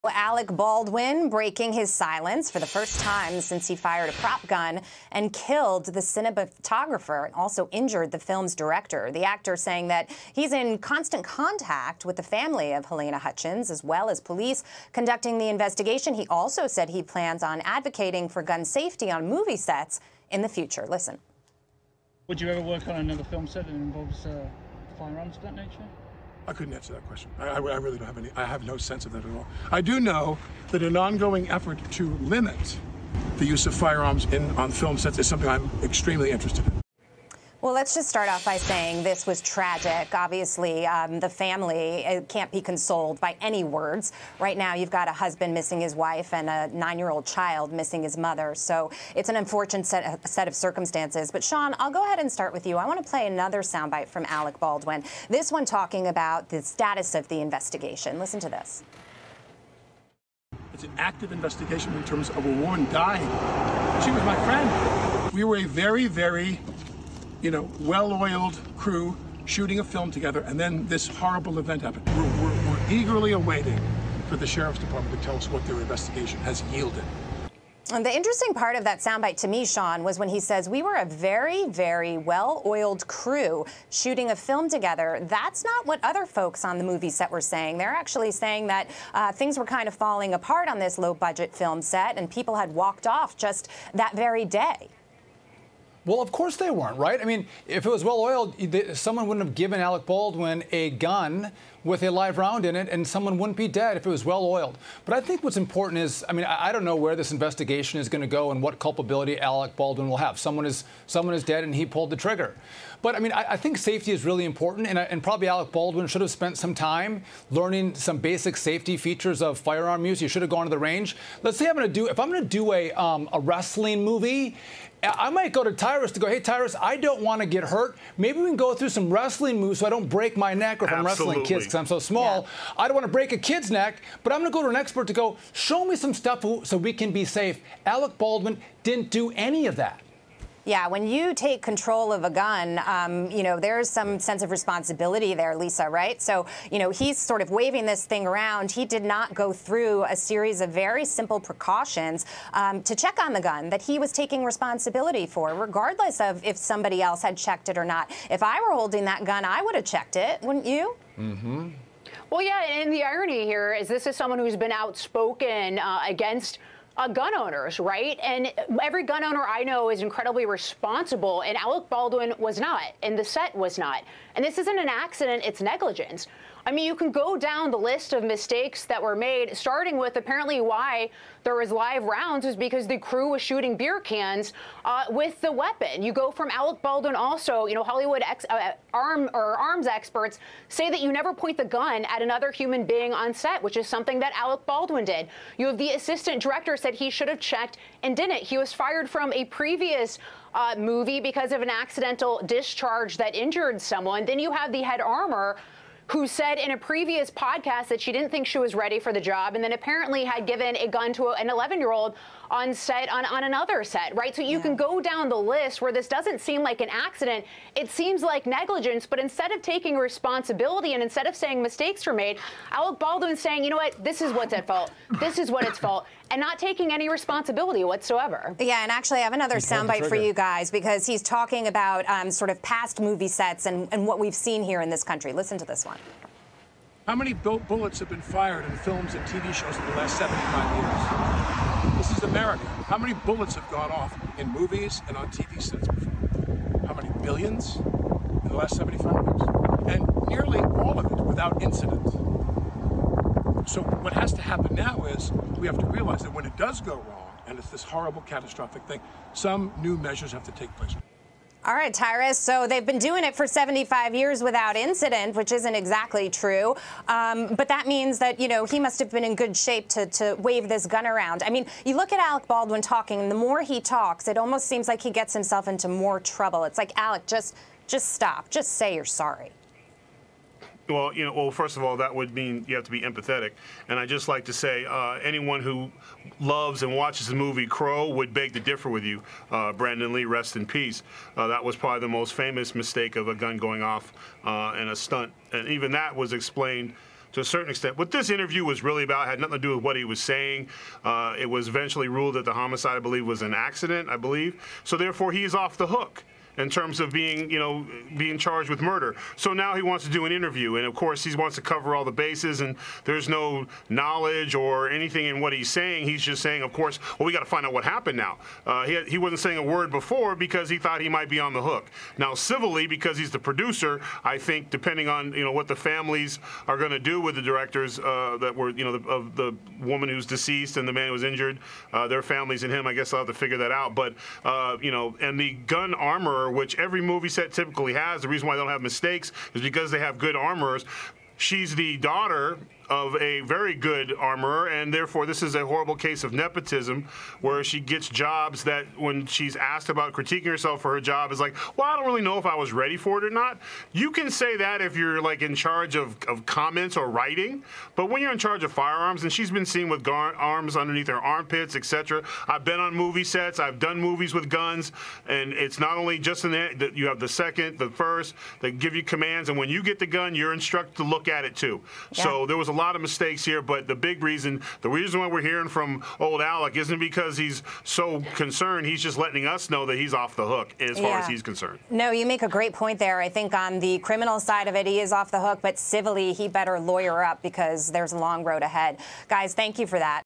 Alec Baldwin breaking his silence for the first time since he fired a prop gun and killed the cinematographer and also injured the film's director. The actor saying that he's in constant contact with the family of Helena Hutchins, as well as police conducting the investigation. He also said he plans on advocating for gun safety on movie sets in the future. Listen. Would you ever work on another film set that involves firearms of that nature? I couldn't answer that question. I really don't have any. I have no sense of that at all. I do know that an ongoing effort to limit the use of firearms on film sets is something I'm extremely interested in. Well, let's just start off by saying this was tragic. Obviously, the family can't be consoled by any words. Right now, you've got a husband missing his wife and a 9-year-old child missing his mother. So it's an unfortunate set of circumstances. But, Sean, I'll go ahead and start with you. I want to play another soundbite from Alec Baldwin, this one talking about the status of the investigation. Listen to this. It's an active investigation in terms of a woman dying. She was my friend. We were a very, very well-oiled crew shooting a film together, and then this horrible event happened. We're eagerly awaiting for the Sheriff's Department to tell us what their investigation has yielded. And the interesting part of that soundbite to me, Sean, was when he says, we were a very, very well-oiled crew shooting a film together. That's not what other folks on the movie set were saying. They're actually saying that things were kind of falling apart on this low-budget film set, and people had walked off just that very day. Well, of course they weren't, right? I mean, if it was well-oiled, someone wouldn't have given Alec Baldwin a gun with a live round in it, and someone wouldn't be dead if it was well-oiled. But I think what's important is, I mean, I don't know where this investigation is going to go and what culpability Alec Baldwin will have. Someone is dead and he pulled the trigger. But, I mean, I think safety is really important, and probably Alec Baldwin should have spent some time learning some basic safety features of firearm use. He should have gone to the range. Let's say if I'm going to do a wrestling movie, I might go to Tyrus to go, hey, Tyrus, I don't want to get hurt. Maybe we can go through some wrestling moves so I don't break my neck, or if I'm wrestling kids because I'm so small. Yeah. I don't want to break a kid's neck, but I'm going to go to an expert to go, show me some stuff so we can be safe. Alec Baldwin didn't do any of that. Yeah, when you take control of a gun, there's some sense of responsibility there, Lisa, right? So, he's sort of waving this thing around. He did not go through a series of very simple precautions to check on the gun that he was taking responsibility for, regardless of if somebody else had checked it or not. If I were holding that gun, I would have checked it, wouldn't you? Mm-hmm. Well, yeah, and the irony here is this is someone who's been outspoken against gun owners, right? And every gun owner I know is incredibly responsible, and Alec Baldwin was not, and the set was not. And this isn't an accident, it's negligence. I mean, you can go down the list of mistakes that were made, starting with apparently why there was live rounds is because the crew was shooting beer cans with the weapon. You go from Alec Baldwin also, Hollywood arms experts say that you never point the gun at another human being on set, which is something that Alec Baldwin did. You have the assistant director said he should have checked and didn't. He was fired from a previous movie because of an accidental discharge that injured someone. Then you have the head armor who said in a previous podcast that she didn't think she was ready for the job, and then apparently had given a gun to an 11-year-old on set, on another set, right? So you can go down the list where this doesn't seem like an accident. It seems like negligence, but instead of taking responsibility and instead of saying mistakes were made, Alec Baldwin's saying, you know what, this is what's at fault. This is what it's fault. And not taking any responsibility whatsoever. Yeah, and actually I have another soundbite for you guys, because he's talking about sort of past movie sets and what we've seen here in this country. Listen to this one. How many bullets have been fired in films and TV shows in the last 75 years? This is America. How many bullets have gone off in movies and on TV sets before? How many billions in the last 75 years? And nearly all of it without incident. So what has to happen now is we have to realize that when it does go wrong, and it's this horrible, catastrophic thing, some new measures have to take place. All right, Tyrus, so they've been doing it for 75 years without incident, which isn't exactly true. But that means that, he must have been in good shape to wave this gun around. I mean, you look at Alec Baldwin talking, and the more he talks, it almost seems like he gets himself into more trouble. It's like, Alec, just stop. Just say you're sorry. Well, first of all, that would mean you have to be empathetic. And I just like to say, anyone who loves and watches the movie Crow would beg to differ with you. Brandon Lee, rest in peace. That was probably the most famous mistake of a gun going off in a stunt. And even that was explained to a certain extent. What this interview was really about had nothing to do with what he was saying. It was eventually ruled that the homicide, I believe, was an accident, I believe. So therefore, he's off the hook in terms of being, being charged with murder. So now he wants to do an interview, and of course he wants to cover all the bases, and there's no knowledge or anything in what he's saying. He's just saying, of course, well, we got to find out what happened now. He wasn't saying a word before because he thought he might be on the hook. Now, civilly, because he's the producer, I think depending on, what the families are going to do with the directors that were, of the woman who's deceased and the man who was injured, their families and him, I guess I'll have to figure that out. But, and the gun armorer, which every movie set typically has. The reason why they don't have mistakes is because they have good armorers. She's the daughter of a very good armorer, and therefore this is a horrible case of nepotism where she gets jobs that when she's asked about critiquing herself for her job is like, well, I don't really know if I was ready for it or not. You can say that if you're like in charge of comments or writing, but when you're in charge of firearms, and she's been seen with arms underneath her armpits, etc. I've been on movie sets, I've done movies with guns, and it's not only just in that you have the second, the first, they give you commands, and when you get the gun, you're instructed to look at it too. Yeah. So there was a lot of mistakes here, but the reason why we're hearing from old Alec isn't because he's so concerned. He's just letting us know that he's off the hook as far as he's concerned. No, you make a great point there. I think on the criminal side of it, he is off the hook, but civilly, he better lawyer up because there's a long road ahead. Guys, thank you for that.